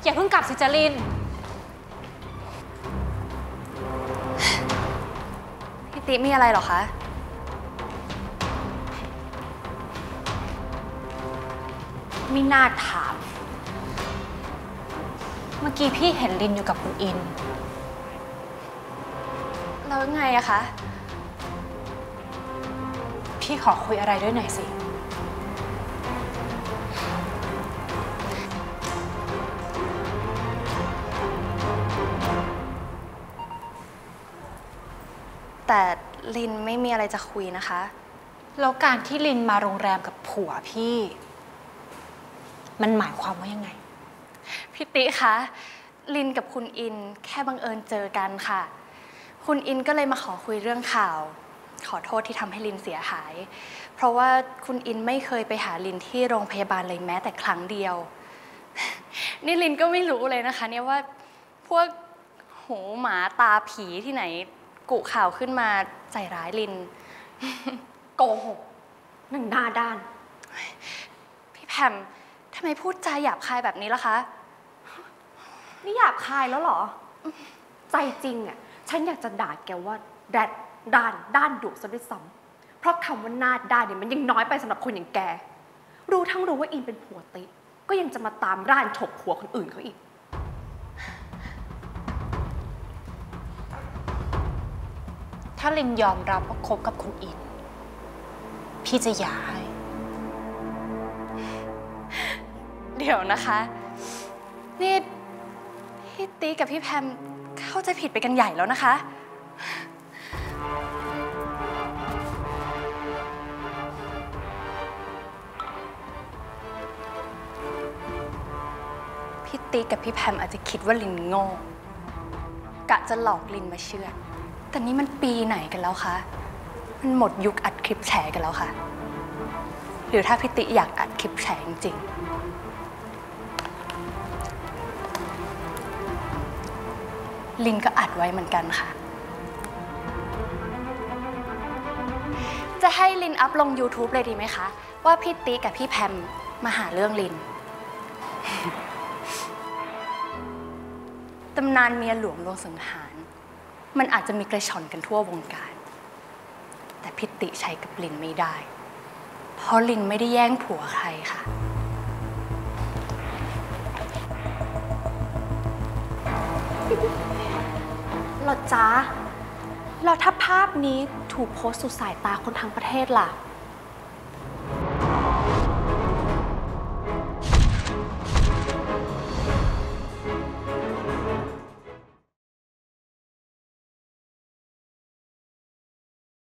อย่าเพิ่งกลับสิจรินพี่ติ๊มีอะไรหรอคะไม่น่าถามเมื่อกี้พี่เห็นลินอยู่กับคุณอินแล้วไงอะคะพี่ขอคุยอะไรด้วยหน่อยสิแต่ลินไม่มีอะไรจะคุยนะคะแล้วการที่ลินมาโรงแรมกับผัวพี่มันหมายความว่ายังไงพี่ติ๊คะลินกับคุณอินแค่บังเอิญเจอกันค่ะคุณอินก็เลยมาขอคุยเรื่องข่าวขอโทษที่ทำให้ลินเสียหายเพราะว่าคุณอินไม่เคยไปหาลินที่โรงพยาบาลเลยแม้แต่ครั้งเดียวนี่ลินก็ไม่รู้เลยนะคะเนี่ยว่าพวกหูหมาตาผีที่ไหนกุข่าวขึ้นมาใส่ร้ายลินโกหกนั่นหน้าด้านพี่แพมทำไมพูดจาหยาบคายแบบนี้ล่ะคะนี่หยาบคายแล้วเหรอใจจริงอ่ะฉันอยากจะด่าแกว่าแดดด้านดุซะด้วยซ้ำเพราะคำว่าหน้าด้านเนี่ยมันยังน้อยไปสำหรับคนอย่างแกรู้ว่าอินเป็นผัวติก็ยังจะมาตามร่านฉกหัวคนอื่นเขาอีกถ้าลินยอมรับว่าคบกับคุณอินพี่จะหย่าให้เดี๋ยวนะคะนี่พี่ติ๊กกับพี่แพมเข้าใจผิดไปกันใหญ่แล้วนะคะพี่ติ๊กกับพี่แพมอาจจะคิดว่าลินโง่กะจะหลอกลินมาเชื่อแต่นี่มันปีไหนกันแล้วคะมันหมดยุคอัดคลิปแฉกันแล้วค่ะหรือถ้าพี่ติ๊กอยากอัดคลิปแฉจริงลินก็อัดไว้เหมือนกันค่ะจะให้ลินอัพลง YouTube เลยดีไหมคะว่าพี่ติ๊กกับพี่แพมมาหาเรื่องลินตำนานเมียหลวงลวงสังหารมันอาจจะมีกระชอนกันทั่ววงการแต่พี่ติ๊กใช้กับลินไม่ได้เพราะลินไม่ได้แย่งผัวใครค่ะหรอจ๊ะแล้วถ้าภาพนี้ถูกโพสต์สู่สายตาคนทั้งประเทศล่ะ